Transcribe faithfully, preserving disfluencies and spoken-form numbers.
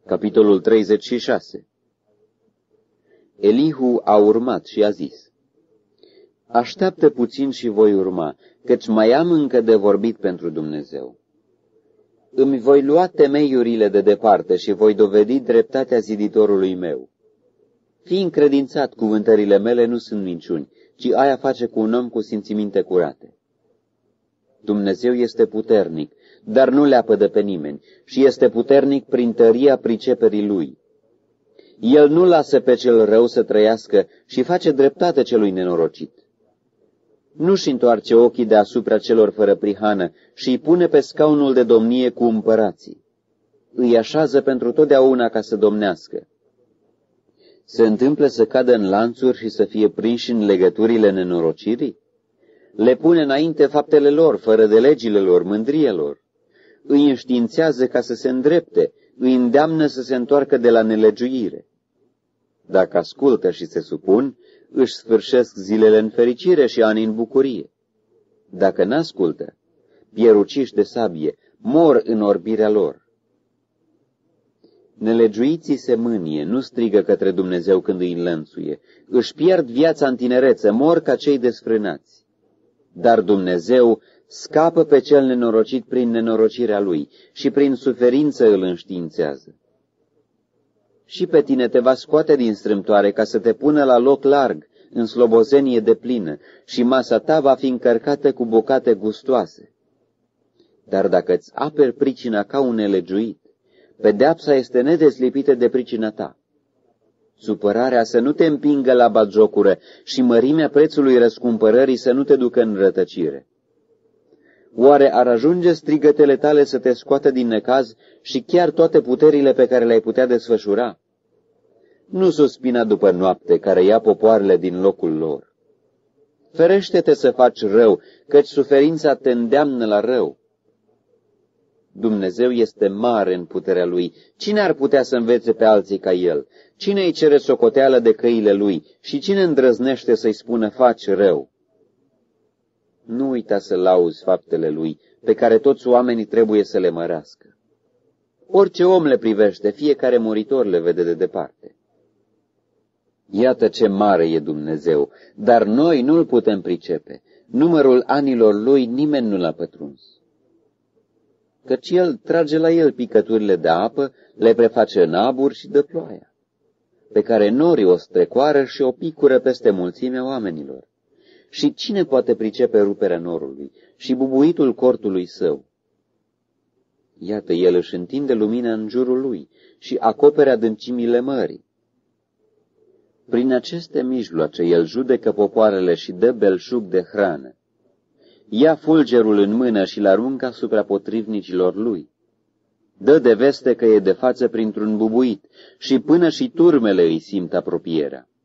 Capitolul treizeci și șase. Elihu a urmat și a zis: Așteaptă puțin și voi urma, căci mai am încă de vorbit pentru Dumnezeu. Îmi voi lua temeiurile de departe și voi dovedi dreptatea ziditorului meu. Fii încredințat, cuvântările mele nu sunt minciuni, ci aia face cu un om cu simțiminte curate. Dumnezeu este puternic, dar nu leapădă pe nimeni, și este puternic prin tăria priceperii lui. El nu lasă pe cel rău să trăiască și face dreptate celui nenorocit. Nu-și întoarce ochii deasupra celor fără prihană și îi pune pe scaunul de domnie cu împărații. Îi așează pentru totdeauna ca să domnească. Se întâmplă să cadă în lanțuri și să fie prinși în legăturile nenorocirii? Le pune înainte faptele lor, fără de legile lor, mândrielor. Îi înștiințează ca să se îndrepte, îi îndeamnă să se întoarcă de la nelegiuire. Dacă ascultă și se supun, își sfârșesc zilele în fericire și anii în bucurie. Dacă n-ascultă, pieruciși de sabie, mor în orbirea lor. Nelegiuiții se mânie, nu strigă către Dumnezeu când îi înlănțuie, își pierd viața în tinerețe, mor ca cei desfrânați. Dar Dumnezeu scapă pe cel nenorocit prin nenorocirea lui și prin suferință îl înștiințează. Și pe tine te va scoate din strâmtoare ca să te pună la loc larg, în slobozenie deplină, și masa ta va fi încărcată cu bucate gustoase. Dar dacă îți aperi pricina ca un nelegiuit, pedeapsa este nedeslipită de pricina ta. Supărarea să nu te împingă la batjocură și mărimea prețului răscumpărării să nu te ducă în rătăcire. Oare ar ajunge strigătele tale să te scoată din necaz și chiar toate puterile pe care le-ai putea desfășura? Nu suspina după noapte care ia popoarele din locul lor. Ferește-te să faci rău, căci suferința te îndeamnă la rău. Dumnezeu este mare în puterea Lui. Cine ar putea să învețe pe alții ca El? Cine îi cere socoteală de căile Lui? Și cine îndrăznește să-i spună, faci rău? Nu uita să lauzi faptele Lui, pe care toți oamenii trebuie să le mărească. Orice om le privește, fiecare muritor le vede de departe. Iată ce mare e Dumnezeu, dar noi nu-L putem pricepe. Numărul anilor Lui nimeni nu l-a pătruns. Căci El trage la El picăturile de apă, le preface în abur și dă ploaia, pe care norii o strecoară și o picură peste mulțimea oamenilor. Și cine poate pricepe ruperea norului și bubuitul cortului său? Iată, El își întinde lumina în jurul Lui și acopere adâncimile mării. Prin aceste mijloace El judecă popoarele și dă belșug de hrană. Ia fulgerul în mână și-l aruncă asupra potrivnicilor lui. Dă de veste că e de față printr-un bubuit și până și turmele îi simt apropierea.